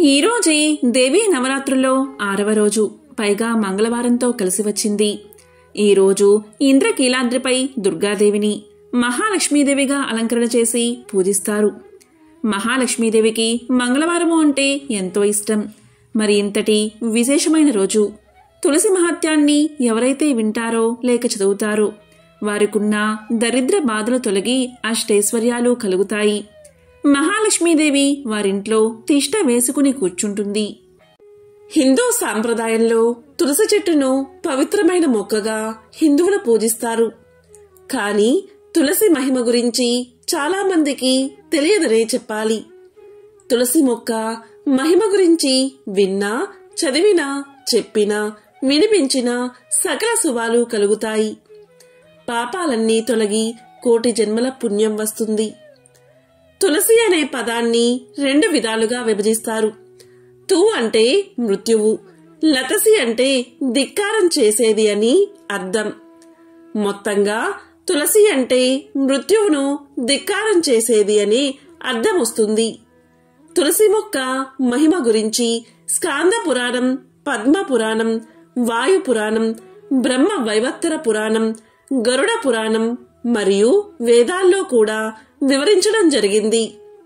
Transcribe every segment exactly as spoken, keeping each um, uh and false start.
ఈరోజే దేవీ నవరాత్రుల్లో ఆరవ రోజు, పైగా మంగళవారంతో కలిసి వచ్చింది. ఈరోజు ఇంద్రకీలాద్రిపై దుర్గాదేవిని మహాలక్ష్మీదేవిగా అలంకరణ చేసి పూజిస్తారు. మహాలక్ష్మీదేవికి మంగళవారము అంటే ఎంతో ఇష్టం. మరి ఇంతటి విశేషమైన రోజు తులసి మహత్యాన్ని ఎవరైతే వింటారో లేక చదువుతారో వారికున్న దరిద్ర బాధలు తొలగి అష్టైశ్వర్యాలు కలుగుతాయి. మహాలక్ష్మీదేవి వారింట్లో తిష్ట వేసుకుని కూర్చుంటుంది. హిందూ సాంప్రదాయంలో తులసి చెట్టును పవిత్రమైన మొక్కగా హిందువులు పూజిస్తారు. కానీ తులసి మహిమ గురించి చాలా మందికి తెలియదనే చెప్పాలి. తులసి మొక్క మహిమ గురించి విన్నా, చదివినా, చెప్పినా, వినిపించినా సకల శుభాలు కలుగుతాయి. పాపాలన్నీ తొలగి కోటి జన్మల పుణ్యం వస్తుంది. తులసి అనే పదాన్ని రెండు విధాలుగా విభజిస్తారు. తు అంటే మృత్యువు, లతసి అంటే ధిక్కారం చేసేది అని అర్థం. మొత్తంగా తులసి అంటే మృత్యువును ధిక్కారం చేసేది అని అర్థం వస్తుంది. తులసి మొక్క మహిమ గురించి స్కాంద పురాణం, పద్మ పురాణం, వాయు పురాణం, బ్రహ్మ వైవత్తర పురాణం, గరుడ పురాణం మరియు వేదాల్లో కూడా వివరించడం జరిగింది.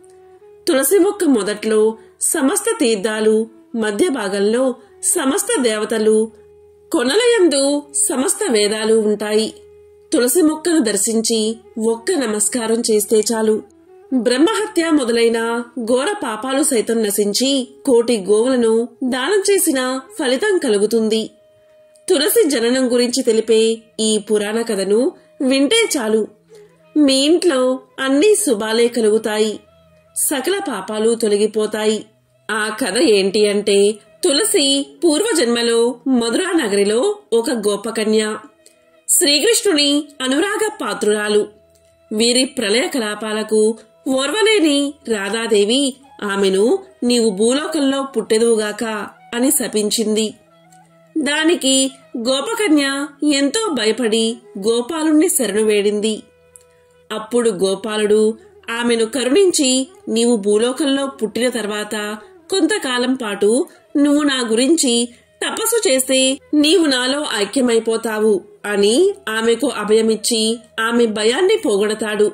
తులసి మొక్క మొదట్లో సమస్త తీర్థాలు, మధ్య భాగంలో సమస్త దేవతలు, కొనలయందు సమస్త వేదాలు ఉంటాయి. తులసి మొక్కను దర్శించి ఒక్క నమస్కారం చేస్తే చాలు బ్రహ్మహత్య మొదలైన ఘోర పాపాలు సైతం నశించి కోటి గోవులను దానం చేసిన ఫలితం కలుగుతుంది. తులసి జననం గురించి తెలిపే ఈ పురాణ కథను వింటే చాలు మీ ఇంట్లో అన్ని శుభాలే కలుగుతాయి, సకల పాపాలు తొలగిపోతాయి. ఆ కథ ఏంటి అంటే, తులసి పూర్వజన్మలో మధురా నగరిలో ఒక గోపకన్య, శ్రీకృష్ణుని అనురాగ పాత్రురాలు. వీరి ప్రళయ కలాపాలకు ఓర్వలేని రాధాదేవి ఆమెను నీవు భూలోకంలో పుట్టెదువుగాక అని శపించింది. దానికి గోపకన్య ఎంతో భయపడి గోపాలుణ్ణి శరణు వేడింది. అప్పుడు గోపాలుడు ఆమెను కరుణించి, నీవు భూలోకంలో పుట్టిన తర్వాత కొంతకాలం పాటు నువ్వు నా గురించి తపస్సు చేస్తే నీవు నాలో ఐక్యమైపోతావు అని ఆమెకు అభయమిచ్చి ఆమె భయాన్ని పోగొడతాడు.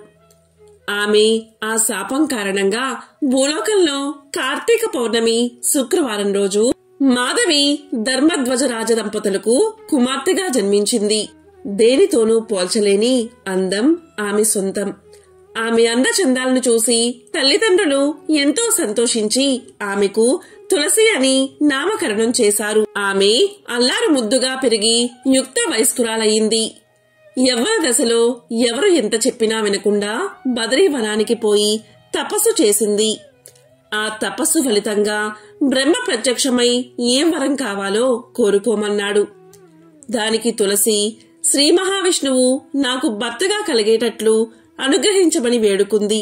ఆమె ఆ శాపం కారణంగా భూలోకంలో కార్తీక పౌర్ణమి శుక్రవారం రోజు మాధవి ధర్మధ్వజ రాజ దంపతులకు కుమార్తెగా జన్మించింది. దేనితోనూ పోల్చలేని అందం ఆమె సొంతం. ఆమె అందచందాలను చూసి తల్లిదండ్రులు ఎంతో సంతోషించి ఆమెకు తులసి అని నామకరణం చేశారు. ఆమె అల్లారు ముద్దుగా పెరిగి యుక్త వయస్కురాలయ్యింది. యవ్వన దశలో ఎవరు ఎంత చెప్పినా వినకుండా బదరీవనానికి పోయి తపస్సు చేసింది. ఆ తపస్సు ఫలితంగా బ్రహ్మ ప్రత్యక్షమై ఏం వరం కావాలో కోరుకోమన్నాడు. దానికి తులసి శ్రీ మహావిష్ణువు నాకు భర్తగా కలిగేటట్లు అనుగ్రహించమని వేడుకుంది.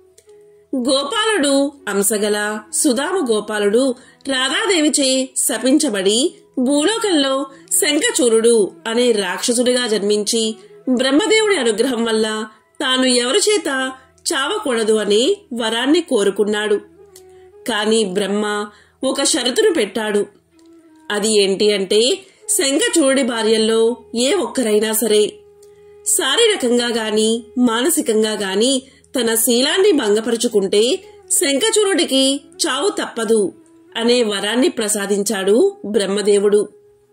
గోపాలుడు అంశగల సుధామ గోపాలుడు రాధాదేవిచే శపించబడి భూలోకంలో శంఖచూరుడు అనే రాక్షసుడిగా జన్మించి బ్రహ్మదేవుడి అనుగ్రహం వల్ల తాను ఎవరి చేత చావకూడదు అనే వరాన్ని కోరుకున్నాడు. కాని బ్రహ్మ ఒక షరతును పెట్టాడు. అది ఏంటి అంటే, శంఖచూరుడి భార్యల్లో ఏ ఒక్కరైనా సరే శారీరకంగా గాని మానసికంగా గాని తన శీలాన్ని భంగపరుచుకుంటే శంఖచూరుడికి చావు తప్పదు అనే వరాన్ని ప్రసాదించాడు బ్రహ్మదేవుడు.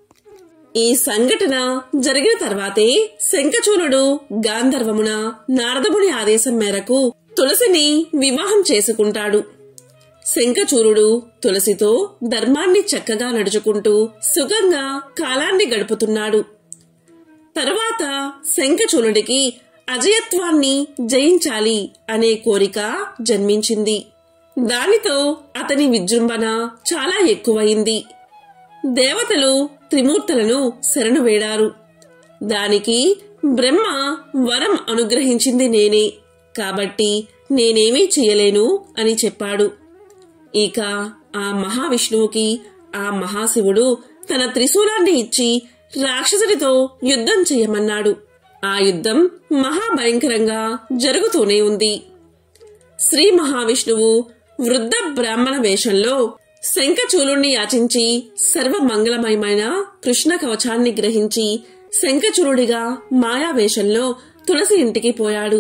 ఈ సంఘటన జరిగిన తర్వాతే శంఖచూరుడు గాంధర్వమున నారదముని ఆదేశం మేరకు తులసిని వివాహం చేసుకుంటాడు. శంఖచూరుడు తులసితో ధర్మాన్ని చక్కగా నడుచుకుంటూ సుఖంగా కాలాన్ని గడుపుతున్నాడు. తరువాత శంఖచూరుడికి అజయత్వాన్ని జయించాలి అనే కోరిక జన్మించింది. దానితో అతని విజృంభణ చాలా ఎక్కువయింది. దేవతలు త్రిమూర్తులను శరణు వేడారు. దానికి బ్రహ్మ వరం అనుగ్రహించింది నేనే, కాబట్టి నేనేమీ చెయ్యలేను అని చెప్పాడు. ఇక ఆ మహావిష్ణువుకి ఆ మహాశివుడు తన త్రిశూలాన్ని ఇచ్చి రాక్షసుడితో యుద్ధం చెయ్యమన్నాడు. ఆ యుద్ధం మహాభయంకరంగా జరుగుతూనే ఉంది. శ్రీ మహావిష్ణువు వృద్ధ బ్రాహ్మణ వేషంలో శంఖచూలుణ్ణి యాచించి సర్వమంగళమయమైన కృష్ణ కవచాన్ని గ్రహించి శంఖచూలుడిగా మాయావేషంలో తులసి ఇంటికి పోయాడు.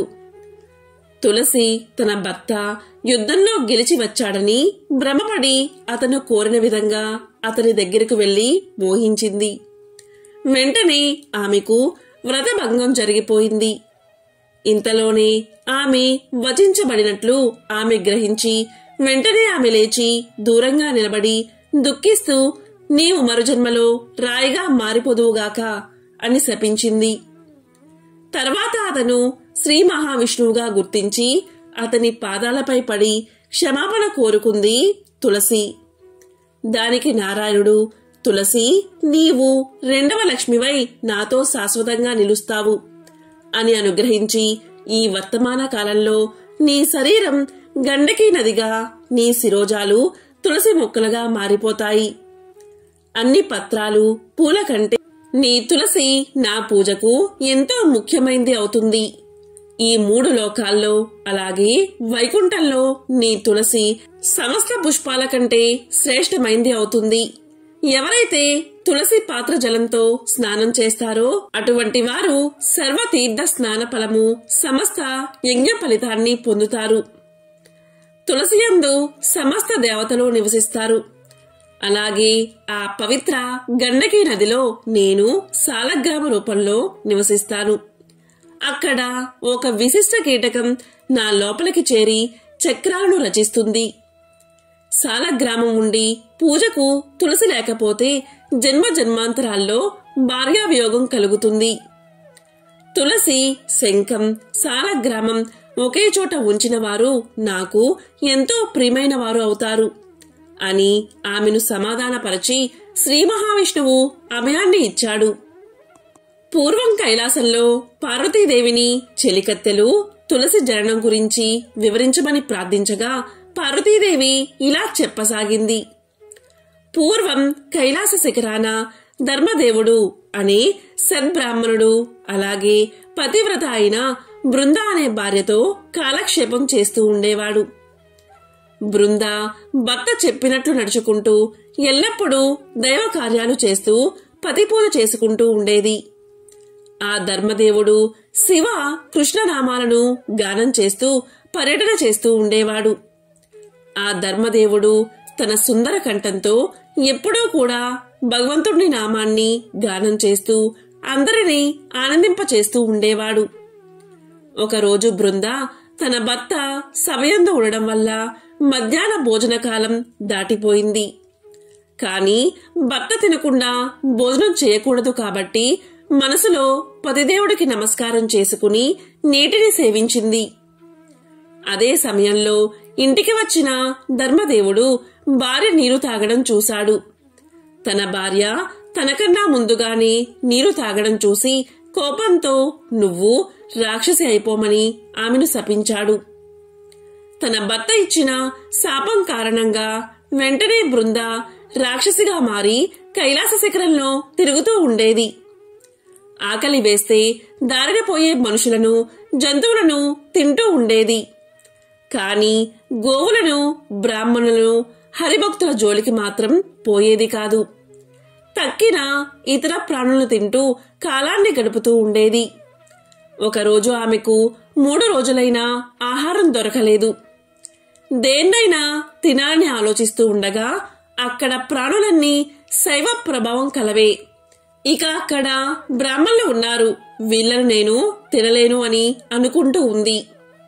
తులసి తన భర్త యుద్ధంలో గెలిచి వచ్చాడని భ్రమపడి అతను కోరిన విధంగా అతని దగ్గరకు వెళ్లి మోహించింది. వెంటనే ఆమెకు వ్రతభంగం జరిగిపోయింది. ఇంతలోనే ఆమె వచించబడినట్లు ఆమె గ్రహించి వెంటనే ఆమె లేచి దూరంగా నిలబడి దుఃఖిస్తూ నీవు మరుజన్మలో రాయిగా మారిపోదువుగాక అని శపించింది. తర్వాత అతను శ్రీ మహావిష్ణువుగా గుర్తించి అతని పాదాలపై పడి క్షమాపణ కోరుకుంది తులసి. దానికి నారాయణుడు, తులసి, నీవు రెండవ లక్ష్మివై నాతో శాశ్వతంగా నిలుస్తావు అని అనుగ్రహించి ఈ వర్తమాన కాలంలో నీ శరీరం గండకీ నదిగా, నీ శిరోజాలు తులసి మొక్కలుగా మారిపోతాయి. అన్ని పత్రాలు పూల కంటే నీ తులసి నా పూజకు ఎంతో ముఖ్యమైంది అవుతుంది. ఈ మూడు లోకాల్లో అలాగే వైకుంఠంలో నీ తులసి సమస్త పుష్పాల కంటే శ్రేష్టమైంది అవుతుంది. ఎవరైతే తులసి పాత్ర జలంతో స్నానం చేస్తారో అటువంటి వారు సర్వతీర్థ స్నాన ఫలము సమస్త యజ్ఞ ఫలితాన్ని పొందుతారు. తులసి యందు సమస్త దేవతలు నివసిస్తారు. అలాగే ఆ పవిత్ర గండకీ నదిలో నేను సాలగ్రామ రూపంలో నివసిస్తాను. అక్కడ ఒక విశిష్ట కీటకం నా లోపలికి చేరి చక్రాలను రచిస్తుంది. సాలగ్రామం ఉండి పూజకు తులసి లేకపోతే జన్మ జన్మాంతరాల్లో భార్యావియోగం కలుగుతుంది. తులసి, శంఖం, సాలగ్రామం ఒకే చోట ఉంచిన వారు నాకు ఎంతో ప్రియమైన వారు అవుతారు అని ఆమెను సమాధానపరచి శ్రీ మహావిష్ణువు అభయాన్ని ఇచ్చాడు. పూర్వం కైలాసంలో పార్వతీదేవిని చెలికత్తెలు తులసి జననం గురించి వివరించమని ప్రార్థించగా పార్వతీదేవి ఇలా చెప్పసాగింది. పూర్వం కైలాస శిఖరాన ధర్మదేవుడు అనే సద్బ్రాహ్మణుడు అలాగే పతివ్రత అయిన బృంద అనే భార్యతో కాలక్షేపం చేస్తూ ఉండేవాడు. బృంద భర్త చెప్పినట్లు నడుచుకుంటూ ఎల్లప్పుడూ దైవ కార్యాలు చేస్తూ పతిపూజ చేసుకుంటూ ఉండేది. ఆ ధర్మదేవుడు శివ కృష్ణనామాలను గానం చేస్తూ పర్యటన చేస్తూ ఉండేవాడు. ఆ ధర్మదేవుడు తన సుందర కంఠంతో ఎప్పుడూ కూడా భగవంతుడి నామాన్ని గానం చేస్తూ అందరినీ ఆనందింపచేస్తూ ఉండేవాడు. ఒకరోజు బృంద తన భర్త సభయందు ఉండడం వల్ల మధ్యాహ్న భోజన కాలం దాటిపోయింది. కాని భర్త తినకుండా భోజనం చేయకూడదు కాబట్టి మనసులో పతిదేవుడికి నమస్కారం చేసుకుని నీటిని సేవించింది. అదే సమయంలో ఇంటికి వచ్చిన ధర్మదేవుడు భార్య నీరు తాగడం చూశాడు. తన భార్య తనకన్నా ముందుగానే నీరు తాగడం చూసి కోపంతో నువ్వు రాక్షసి అయిపోమని ఆమెను శపించాడు. తన భర్త ఇచ్చిన శాపం కారణంగా వెంటనే బృంద రాక్షసిగా మారి కైలాస శిఖరంలో తిరుగుతూ ఉండేది. ఆకలి వేస్తే దారిన పోయే మనుషులను, జంతువులను తింటూ ఉండేది. కాని గోవులను, బ్రాహ్మణులను, హరిభక్తుల జోలికి మాత్రం పోయేది కాదు. తక్కిన ఇతర ప్రాణులను తింటూ కాలాన్ని గడుపుతూ ఉండేది. ఒకరోజు ఆమెకు మూడు రోజులైనా ఆహారం దొరకలేదు. దేన్నైనా తినాలని ఆలోచిస్తూ ఉండగా అక్కడ ప్రాణులన్నీ శైవ ప్రభావం కలవే. ఇక అక్కడ బ్రాహ్మణులు ఉన్నారు, వీళ్లను నేను తినలేను అని అనుకుంటూ ఉంది.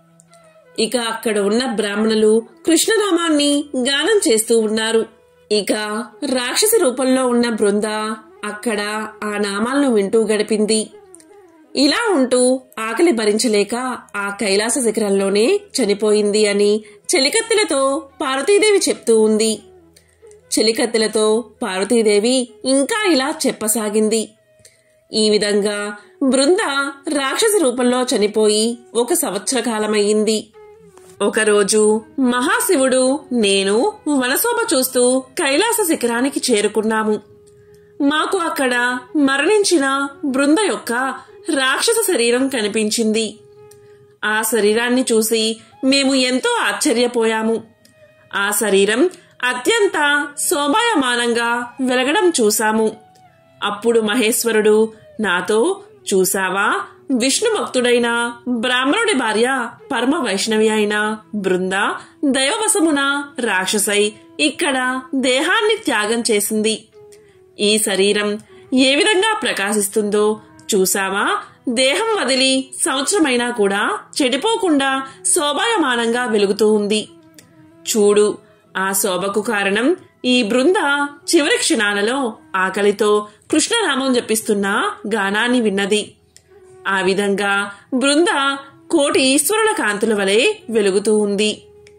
ఇక అక్కడ ఉన్న బ్రాహ్మణులు కృష్ణనామాన్ని గానం చేస్తూ ఉన్నారు. ఇక రాక్షసి రూపంలో ఉన్న బృంద అక్కడ ఆ నామాలను వింటూ గడిపింది. ఇలా ఉంటూ ఆకలి భరించలేక ఆ కైలాస శిఖరంలోనే చనిపోయింది అని చెలికత్తెలతో పార్వతీదేవి చెప్తూ ఉంది. చెలికత్తెలతో పార్వతీదేవి ఇంకా ఇలా చెప్పసాగింది. ఈ విధంగా బృంద రాక్షసి రూపంలో చనిపోయి ఒక సంవత్సర కాలమయ్యింది. ఒకరోజు మహాశివుడు నేను వనశోభ చూస్తూ కైలాస శిఖరానికి చేరుకున్నాము. మాకు అక్కడ మరణించిన బృంద యొక్క రాక్షస శరీరం కనిపించింది. ఆ శరీరాన్ని చూసి మేము ఎంతో ఆశ్చర్యపోయాము. ఆ శరీరం అత్యంత శోభాయమానంగా వెలగడం చూశాము. అప్పుడు మహేశ్వరుడు నాతో, చూశావా, విష్ణు భక్తుడైన బ్రాహ్మణుడి భార్య పరమ వైష్ణవి అయిన బృంద దైవవశమున రాక్షసై ఇక్కడ దేహాన్ని త్యాగం చేసింది. ఈ శరీరం ఏ విధంగా ప్రకాశిస్తుందో చూశావా, దేహం వదిలి సంవత్సరమైనా కూడా చెడిపోకుండా శోభాయమానంగా వెలుగుతూ ఉంది. చూడు, ఆ శోభకు కారణం ఈ బృంద చివరి క్షణాలలో ఆకలితో కృష్ణనామం జపిస్తున్న గానాన్ని విన్నది. ఆ విధంగా బృంద కోటి ఈశ్వరుల కాంతుల వలె వెలుగుతూ ఉంది.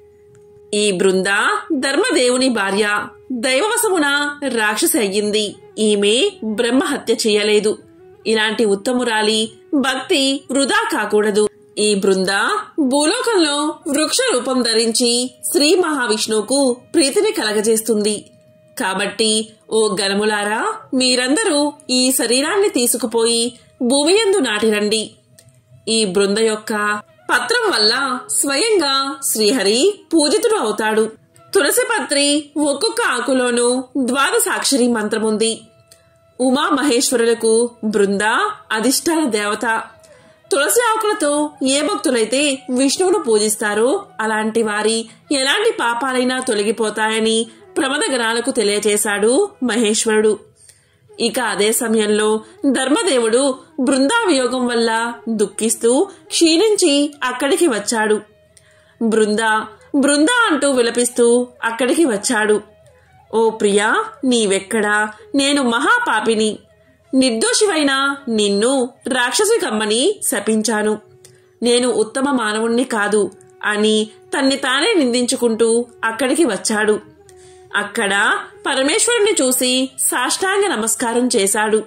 ఈ బృంద ధర్మదేవుని భార్య, దైవవశమున రాక్షసి అయ్యింది. ఈమె బ్రహ్మహత్య చేయలేదు. ఇలాంటి ఉత్తమురాలి భక్తి వృధా కాకూడదు. ఈ బృంద భూలోకంలో వృక్ష రూపం ధరించి శ్రీ మహావిష్ణువుకు ప్రీతిని కలగజేస్తుంది. కాబట్టి ఓ గణములారా, మీరందరూ ఈ శరీరాన్ని తీసుకుపోయి భూమి యందు నాటిరండి. ఈ బృంద యొక్క పత్రం వల్ల స్వయంగా శ్రీహరి పూజితుడు అవుతాడు. తులసి పత్రి ఒక్కొక్క ఆకులోనూ ద్వాదశాక్షరి మంత్రముంది. ఉమా మహేశ్వరులకు బృంద అధిష్టాన దేవత. తులసి ఆకులతో ఏ భక్తులైతే విష్ణువును పూజిస్తారో అలాంటి వారి ఎలాంటి పాపాలైనా తొలగిపోతాయని ప్రమద గణాలకు తెలియజేశాడు మహేశ్వరుడు. ఇక అదే సమయంలో ధర్మదేవుడు బృందావియోగం వల్ల దుఃఖిస్తూ క్షీణించి అక్కడికి వచ్చాడు. బృంద బృంద అంటూ విలపిస్తూ అక్కడికి వచ్చాడు. ఓ ప్రియా, నీవెక్కడా? నేను మహాపాపిని, నిర్దోషివైన నిన్ను రాక్షసి కమ్మని శపించాను. నేను ఉత్తమ మానవుణ్ణి కాదు అని తన్ని తానే నిందించుకుంటూ అక్కడికి వచ్చాడు. అక్కడ పరమేశ్వరుణ్ణి చూసి సాష్టాంగ నమస్కారం చేశాడు.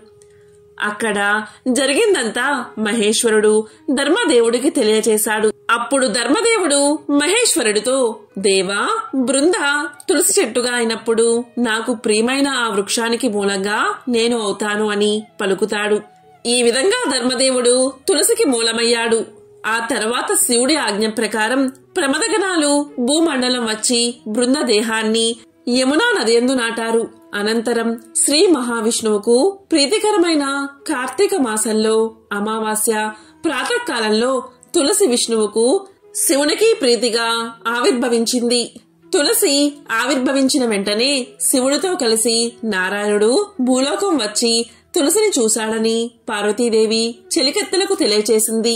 అక్కడ జరిగిందంతా మహేశ్వరుడు ధర్మదేవుడికి తెలియచేశాడు. అప్పుడు ధర్మదేవుడు మహేశ్వరుడితో, దేవా, బృంద తులసి చెట్టుగా అయినప్పుడు నాకు ప్రియమైన ఆ వృక్షానికి మూలంగా నేను అవుతాను అని పలుకుతాడు. ఈ విధంగా ధర్మదేవుడు తులసికి మూలమయ్యాడు. ఆ తర్వాత శివుడి ఆజ్ఞ ప్రకారం ప్రమదగణాలు భూమండలం వచ్చి బృంద దేహాన్ని యమునా నదియందు నాటారు. అనంతరం శ్రీ మహావిష్ణువుకు ప్రీతికరమైన కార్తీక మాసంలో అమావాస్య ప్రాతకాలంలో తులసి విష్ణువుకు శివునికి ప్రీతిగా ఆవిర్భవించింది. తులసి ఆవిర్భవించిన వెంటనే శివుడితో కలిసి నారాయణుడు భూలోకం వచ్చి తులసిని చూశాడని పార్వతీదేవి చెలికత్తెలకు తెలియచేసింది.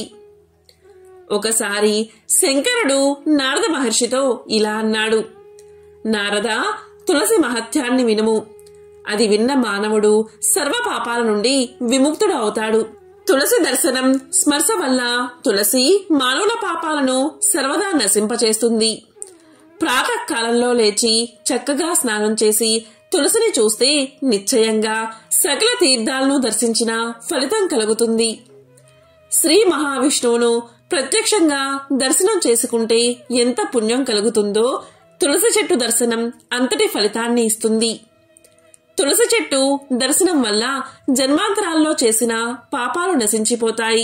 ఒకసారి శంకరుడు నారద మహర్షితో ఇలా అన్నాడు, నారద, తులసి మహత్యాన్ని వినుము. అది విన్న మానవుడు సర్వ పాపాల నుండి విముక్తుడు అవుతాడు. తులసి దర్శనం స్మర్శ వల్ల తులసి మానవుల పాపాలను సర్వదా నశింపచేస్తుంది. ప్రాతకాలంలో లేచి చక్కగా స్నానం చేసి తులసిని చూస్తే నిశ్చయంగా సకల తీర్థాలను దర్శించిన ఫలితం కలుగుతుంది. శ్రీ మహావిష్ణువును ప్రత్యక్షంగా దర్శనం చేసుకుంటే ఎంత పుణ్యం కలుగుతుందో తులసి చెట్టు దర్శనం అంతటి ఫలితాన్ని ఇస్తుంది. తులసి చెట్టు దర్శనం వల్ల జన్మాంతరాల్లో చేసిన పాపాలు నశించిపోతాయి.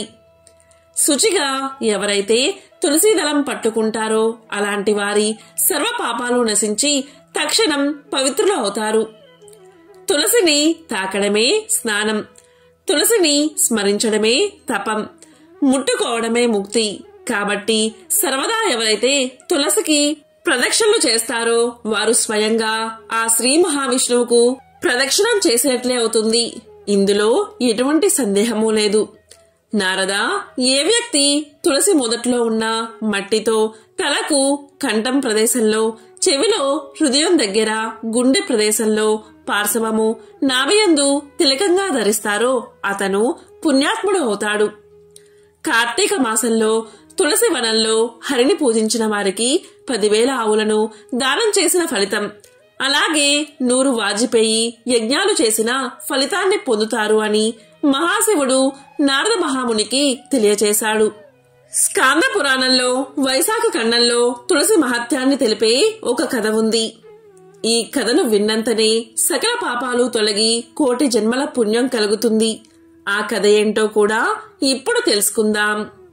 శుచిగా ఎవరైతే తులసి దళం పట్టుకుంటారో అలాంటి వారి సర్వ పాపాలు నశించి తక్షణం పవిత్రులు అవుతారు. తులసిని తాకడమే స్నానం, తులసిని స్మరించడమే తపం, ముట్టుకోవడమే ముక్తి. కాబట్టి సర్వదా ఎవరైతే తులసికి ప్రదక్షిణలు చేస్తారో వారు స్వయంగా ఆ శ్రీ మహావిష్ణువుకు ప్రదక్షిణం చేసినట్లే అవుతుంది. ఇందులో ఎటువంటి సందేహమూ లేదు. నారద, ఏ వ్యక్తి తులసి మొదట్లో ఉన్న మట్టితో తలకు కంఠం ప్రదేశంలో, చెవిలో, హృదయం దగ్గర, గుండె ప్రదేశంలో, పార్శ్వము, నాభియందు తిలకంగా ధరిస్తారో అతను పుణ్యాత్ముడు అవుతాడు. కార్తీక మాసంలో తులసి వనంలో హరిని పూజించిన వారికి పదివేల ఆవులను దానం చేసిన ఫలితం, అలాగే నూరు వాజిపేయి యజ్ఞాలు చేసిన ఫలితాన్ని పొందుతారు అని మహాశివుడు నారద మహామునికి తెలియచేశాడు. స్కాంద పురాణంలో వైశాఖ ఖండంలో తులసి మహత్యాన్ని తెలిపే ఒక కథ ఉంది. ఈ కథను విన్నంతనే సకల పాపాలు తొలగి కోటి జన్మల పుణ్యం కలుగుతుంది. ఆ కథ ఏంటో కూడా ఇప్పుడు తెలుసుకుందాం.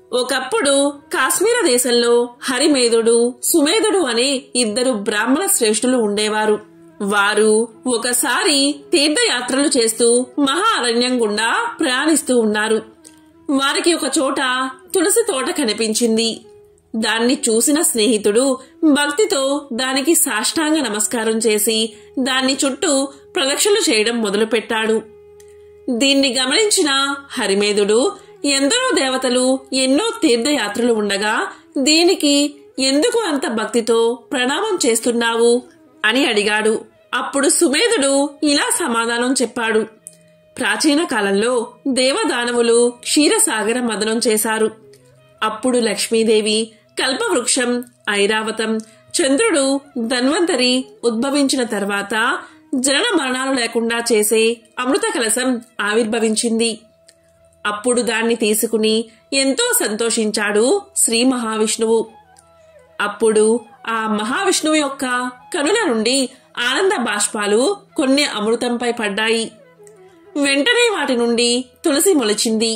ఒకప్పుడు కాశ్మీర దేశంలో హరిమేధుడు, సుమేధుడు అనే ఇద్దరు బ్రాహ్మణ శ్రేష్ఠులు ఉండేవారు. వారు ఒకసారి తీర్థయాత్రలు చేస్తూ మహా అరణ్యం గుండా ప్రయాణిస్తూ ఉన్నారు. వారికి ఒక చోట తులసి తోట కనిపించింది. దాన్ని చూసిన స్నేహితుడు భక్తితో దానికి సాష్టాంగ నమస్కారం చేసి దాన్ని చుట్టూ ప్రదక్షిణలు చేయడం మొదలుపెట్టాడు. దీన్ని గమనించిన హరిమేధుడు, ఎందరో దేవతలు, ఎన్నో తీర్థయాత్రలు ఉండగా దీనికి ఎందుకు అంత భక్తితో ప్రణామం చేస్తున్నావు అని అడిగాడు. అప్పుడు సుమేధుడు ఇలా సమాధానం చెప్పాడు. ప్రాచీన కాలంలో దేవదానవులు క్షీరసాగర మదనం చేశారు. అప్పుడు లక్ష్మీదేవి, కల్పవృక్షం, ఐరావతం, చంద్రుడు, ధన్వంతరి ఉద్భవించిన తర్వాత జనన మరణాలు లేకుండా చేసే అమృత కలశం ఆవిర్భవించింది. అప్పుడు దాన్ని తీసుకుని ఎంతో సంతోషించాడు శ్రీ మహావిష్ణువు. అప్పుడు ఆ మహావిష్ణువు యొక్క కనుల నుండి ఆనంద బాష్పాలు కొన్ని అమృతంపై పడ్డాయి. వెంటనే వాటి నుండి తులసి మొలిచింది.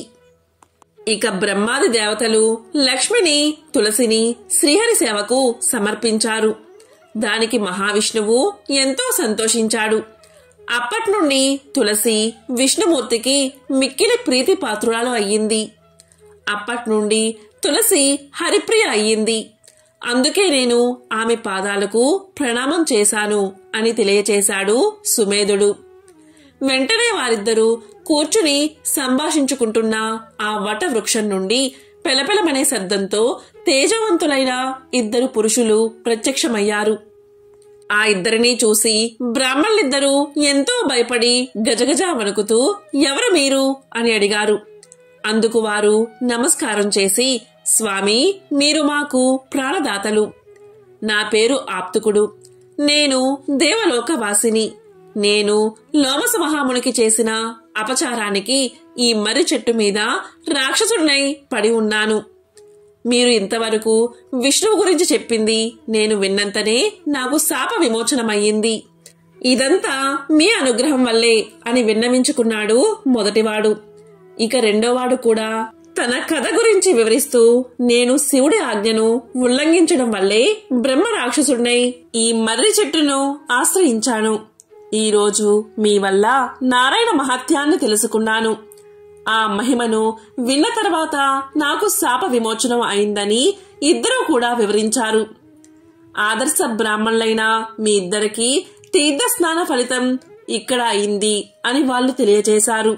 ఇక బ్రహ్మాది దేవతలు లక్ష్మిని, తులసిని శ్రీహరి సేవకు సమర్పించారు. దానికి మహావిష్ణువు ఎంతో సంతోషించాడు. అప్పట్నుండి తులసి విష్ణుమూర్తికి మిక్కిలి ప్రీతి పాత్రురాలు అయ్యింది. అప్పట్నుండి తులసి హరిప్రియ అయ్యింది. అందుకే నేను ఆమె పాదాలకు ప్రణామం చేశాను అని తెలియచేశాడు సుమేధుడు. వెంటనే వారిద్దరూ కూర్చుని సంభాషించుకుంటున్న ఆ వట వృక్షం నుండి పెలపెలమనే శబ్దంతో తేజవంతులైన ఇద్దరు పురుషులు ప్రత్యక్షమయ్యారు. ఆ ఇద్దరినీ చూసి బ్రాహ్మణులిద్దరూ ఎంతో భయపడి గజగజ వణుకుతూ ఎవరు మీరు అని అడిగారు. అందుకు వారు నమస్కారం చేసి, స్వామి, మీరు మాకు ప్రాణదాతలు. నా పేరు ఆప్తుకుడు. నేను దేవలోకవాసిని. నేను లోమస మహామునికి చేసిన అపచారానికి ఈ మర్రి చెట్టు మీద రాక్షసుడినై పడి ఉన్నాను. మీరు ఇంతవరకు విష్ణువు గురించి చెప్పింది నేను విన్నంతనే నాకు శాప విమోచనమయ్యింది. ఇదంతా మీ అనుగ్రహం వల్లే అని విన్నవించుకున్నాడు మొదటివాడు. ఇక రెండోవాడు కూడా తన కథ గురించి వివరిస్తూ, నేను శివుడి ఆజ్ఞను ఉల్లంఘించడం వల్లే బ్రహ్మ రాక్షసుడినై ఈ మర్రి చెట్టును ఆశ్రయించాను. ఈ రోజు మీ వల్ల నారాయణ మహాత్యాన్ని తెలుసుకున్నాను. ఆ మహిమను విన్న తర్వాత నాకు శాప విమోచనం అయిందని ఇద్దరూ కూడా వివరించారు. ఆదర్శ బ్రాహ్మణులైన మీ ఇద్దరికి తీర్థ స్నాన ఫలితం ఇక్కడ అయింది అని వాళ్ళు తెలియజేశారు.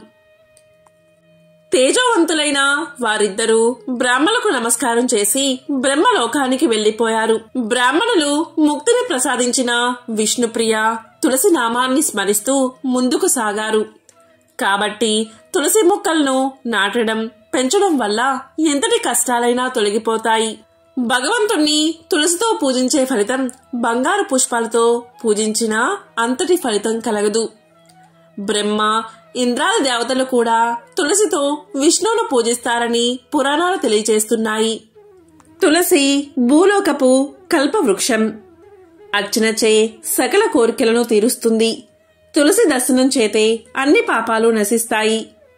తేజవంతులైన వారిద్దరూ బ్రాహ్మణులకు నమస్కారం చేసి బ్రహ్మలోకానికి వెళ్లిపోయారు. బ్రాహ్మణులు ముక్తిని ప్రసాదించిన విష్ణుప్రియ తులసి నామాన్ని స్మరిస్తూ ముందుకు సాగారు. కాబట్టి తులసి మొక్కలను నాటడం, పెంచడం వల్ల ఎంతటి కష్టాలైనా తొలగిపోతాయి. భగవంతుణ్ణి తులసితో పూజించే ఫలితం బంగారు పుష్పాలతో పూజించిన అంతటి ఫలితం కలగదు. బ్రహ్మ, ఇంద్రాది దేవతలు కూడా తులసితో విష్ణువును పూజిస్తారని పురాణాలు తెలియజేస్తున్నాయి. తులసి భూలోకపు కల్పవృక్షం. అర్చనచే సకల కోరికలను తీరుస్తుంది. తులసి దర్శనం చేతే అన్ని పాపాలు నశిస్తాయి.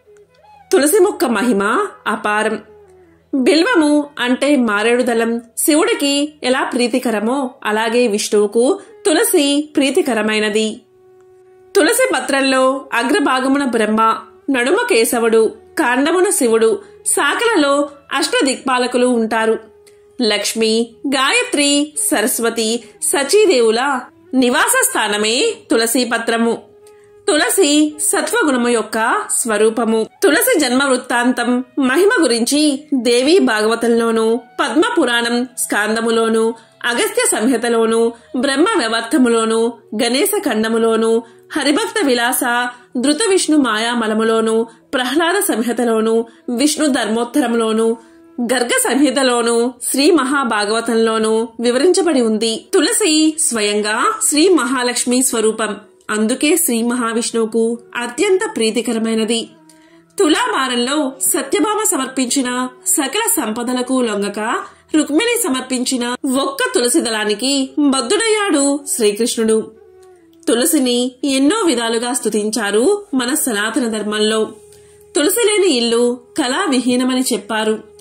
తులసి మొక్క మహిమ అపారం. బిల్వము అంటే మారేడుదలం శివుడికి ఎలా ప్రీతికరమో అలాగే విష్ణువుకు తులసి ప్రీతికరమైనది. తులసి పత్రంలో అగ్రభాగమున బ్రహ్మ, నడుమ కేశవుడు, కాండమున శివుడు, శాఖలలో అష్టదిక్పాలకులు ఉంటారు. లక్ష్మి, గాయత్రి, సరస్వతి, సచీదేవుల నివాస స్థానమే తులసి పత్రము. తులసి సత్వగుణము యొక్క స్వరూపము. తులసి జన్మ వృత్తాంతం, మహిమ గురించి దేవీ భాగవతంలోను, పద్మ పురాణం స్కాందములోను, అగస్త్య సంహితలోను, బ్రహ్మ వ్యవర్థములోను, గణేశ ఖండములోను, హరిభక్త విలాస ధృత విష్ణు మాయామలములోను, ప్రహ్లాద సంహితలోను, విష్ణు ధర్మోత్తరములోను, గర్గ సంహితలోను, శ్రీ మహాభాగవతంలోను వివరించబడి ఉంది. తులసి స్వయంగా శ్రీ మహాలక్ష్మి స్వరూపం. అందుకే శ్రీ మహావిష్ణువుకు అత్యంత ప్రీతికరమైనది. తులాభారంలో సత్యభామ సమర్పించిన సకల సంపదలకు లొంగక రుక్మిణి సమర్పించిన ఒక్క తులసి దళానికి బద్ధుడయ్యాడు శ్రీకృష్ణుడు. తులసిని ఎన్నో విధాలుగా స్తుతించారు మన సనాతన ధర్మంలో. తులసి లేని ఇల్లు కళా విహీనమని చెప్పారు.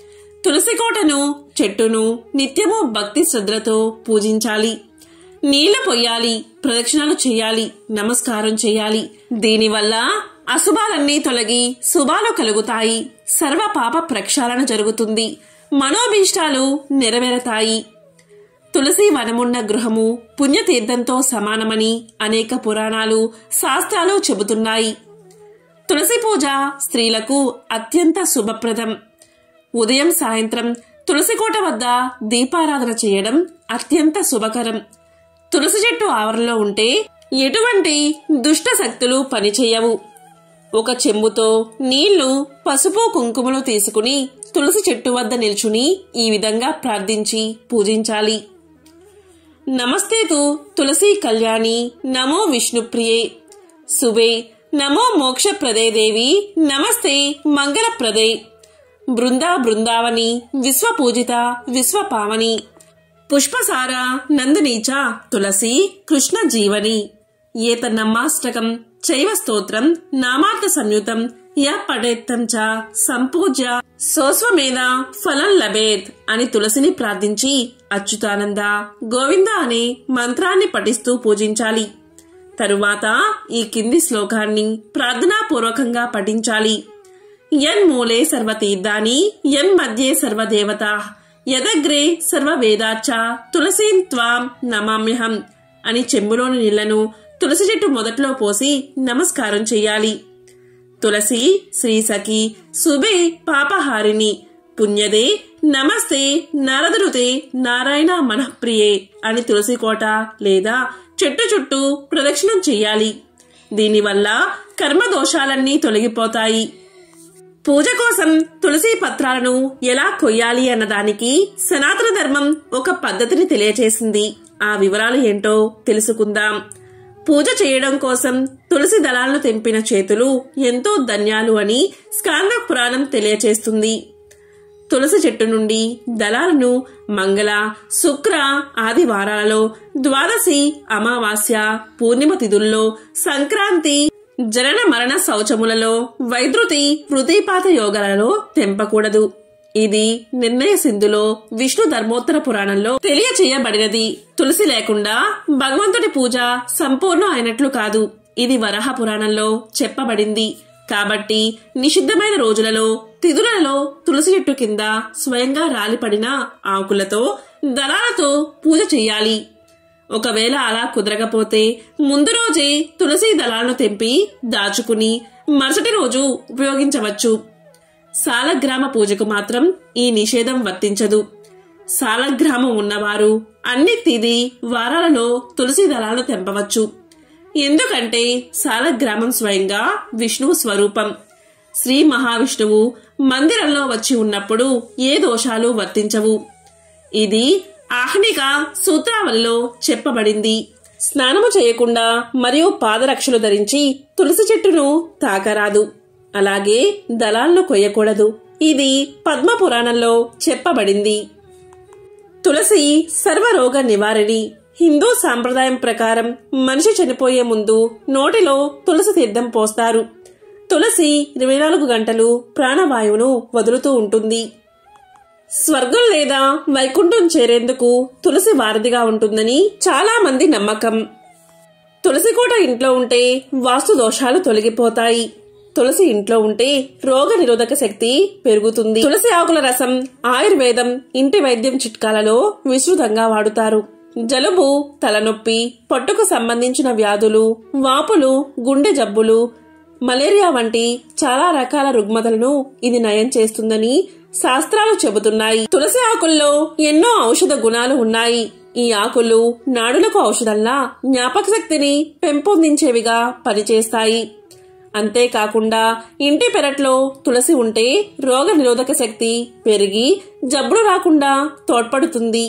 తులసి కోటను చెట్టును నిత్యము భక్తి శ్రద్ధలతో పూజించాలి. నీళ్లు పొయ్యాలి, ప్రదక్షిణలు చేయాలి, నమస్కారం చేయాలి. దీనివల్ల అశుభాలన్నీ తొలగి శుభాలు కలుగుతాయి. సర్వ పాప ప్రక్షాళన జరుగుతుంది. మనోభీష్టాలు నెరవేరతాయి. తులసి వనమున్న గృహము పుణ్యతీర్థంతో సమానమని అనేక పురాణాలు శాస్త్రాలు చెబుతున్నాయి. తులసి పూజ స్త్రీలకు అత్యంత శుభప్రదం. ఉదయం సాయంత్రం తులసి కోట వద్ద దీపారాధన చేయడం అత్యంత శుభకరం. తులసి చెట్టు ఆవరణలో ఉంటే ఎటువంటి దుష్ట శక్తులు పనిచేయవు. ఒక చెంబుతో నీళ్లు, పసుపు, కుంకుమలు తీసుకుని తులసి చెట్టు వద్ద నిల్చుని ఈ విధంగా ప్రార్థించి పూజించాలి. నమస్తేతు తులసి కళ్యాణి నమో విష్ణుప్రియే శుభే నమో మోక్షప్రదే దేవి నమస్తే మంగళప్రదే బృందా బృందావని విశ్వపూజిత విశ్వపావని పుష్పసార నందనీచ తులసి కృష్ణ జీవని ఏతన్నమాష్టకం చైవ స్తోత్రం నామార్థ సంయుతం య పఠేత్తం చ సంపూజ్య సోస్వమేధ ఫలం లభేత్ అని తులసిని ప్రార్థించి అచ్యుతానంద గోవింద అనే మంత్రాన్ని పఠిస్తూ పూజించాలి. తరువాత ఈ కింది శ్లోకాన్ని ప్రార్థనాపూర్వకంగా పఠించాలి. యన్ మూలే సర్వతీర్థాని యన్ మధ్యే సర్వదేవతా యదగ్రే సర్వవేదాచ్చ తులసీం త్వాం నమామ్యహం అని చెంబులోని నీళ్లను తులసి చెట్టు మొదట్లో పోసి నమస్కారం చెయ్యాలి. తులసి శ్రీసఖి శుభే పాపహారిణి పుణ్యదే నమస్తే నారదరుతే నారాయణ మనఃప్రియే అని తులసి కోట లేదా చెట్టు చుట్టూ ప్రదక్షిణం చెయ్యాలి. దీనివల్ల కర్మదోషాలన్నీ తొలగిపోతాయి. పూజ కోసం తులసి పత్రాలను ఎలా కొయ్యాలి అన్నదానికి సనాతన ధర్మం ఒక పద్ధతిని తెలియచేసింది. ఆ వివరాలు ఏంటో తెలుసుకుందాం. పూజ చేయడం కోసం తులసి దళాలను తెంపిన చేతులు ఎంతో ధన్యాలు అని స్కాంద పురాణం తెలియచేస్తుంది. తులసి చెట్టు నుండి దళాలను మంగళ, శుక్ర ఆది వారాలలో, ద్వాదశి, అమావాస్య, పూర్ణిమ తిథుల్లో, సంక్రాంతి, జనన మరణ శౌచములలో, వైద్యుతి, వృతిపాత యోగాలలో తెంపకూడదు. ఇది నిర్ణయ సింధులో విష్ణు ధర్మోత్తర పురాణంలో తెలియచేయబడినది. తులసి లేకుండా భగవంతుడి పూజ సంపూర్ణం అయినట్లు కాదు. ఇది వరాహ పురాణంలో చెప్పబడింది. కాబట్టి నిషిద్ధమైన రోజులలో, తిథులలో తులసి చెట్టు కింద స్వయంగా రాలిపడిన ఆకులతో, దళాలతో పూజ చెయ్యాలి. ఒకవేళ అలా కుదరకపోతే ముందు రోజే తులసి దళాలను తెంపి దాచుకుని మరుసటి రోజు ఉపయోగించవచ్చు. సాలగ్రామ పూజకు మాత్రం ఈ నిషేధం వర్తించదు. సాలగ్రామం ఉన్నవారు అన్ని తిథి వారాలలో తులసి దళాలను తెంపవచ్చు. ఎందుకంటే సాలగ్రామం స్వయంగా విష్ణువు స్వరూపం. శ్రీ మహావిష్ణువు మందిరంలో వచ్చి ఉన్నప్పుడు ఏ దోషాలు వర్తించవు. ఇది ఆహ్నిక సూత్రావళిలో చెప్పబడింది. స్నానము చేయకుండా మరియు పాదరక్షలు ధరించి తులసి చెట్టును తాకరాదు. అలాగే దళాలను కొయ్యకూడదు. ఇది పద్మ పురాణంలో చెప్పబడింది. తులసి సర్వరోగ నివారిణి. హిందూ సాంప్రదాయం ప్రకారం మనిషి చనిపోయే ముందు నోటిలో తులసి తీర్థం పోస్తారు. తులసి ఇరవై నాలుగు గంటలు ప్రాణవాయువును వదులుతూ ఉంటుంది. స్వర్గం లేదా వైకుంఠం చేరేందుకు తులసి వారధిగా ఉంటుందని చాలా మంది నమ్మకం. తులసి కోట ఇంట్లో ఉంటే వాస్తు దోషాలు తొలగిపోతాయి. తులసి ఇంట్లో ఉంటే రోగ నిరోధక శక్తి పెరుగుతుంది. తులసి ఆకుల రసం ఆయుర్వేదం, ఇంటి వైద్యం చిట్కాలలో విస్తృతంగా వాడుతారు. జలుబు, తలనొప్పి, పొట్టుకు సంబంధించిన వ్యాధులు, వాపులు, గుండె జబ్బులు, మలేరియా వంటి చాలా రకాల రుగ్మతలను ఇది నయం చేస్తుందని శాస్త్రాలు చెబుతున్నాయి. తులసి ఆకుల్లో ఎన్నో ఔషధ గుణాలు ఉన్నాయి. ఈ ఆకులు నాడులకు ఔషధంలా జ్ఞాపక శక్తిని పెంపొందించేవిగా పనిచేస్తాయి. అంతేకాకుండా ఇంటి పెరట్లో తులసి ఉంటే రోగ నిరోధక శక్తి పెరిగి జబ్బులు రాకుండా తోడ్పడుతుంది.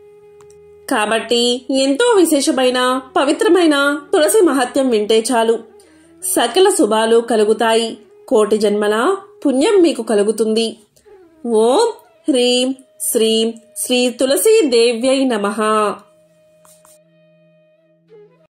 కాబట్టి ఎంతో విశేషమైన పవిత్రమైన తులసి మహత్యం వింటే చాలు సకల శుభాలు కలుగుతాయి. కోటి జన్మల పుణ్యం మీకు కలుగుతుంది. ఓం హ్రీం శ్రీం శ్రీ తులసీ దేవ్యై నమః.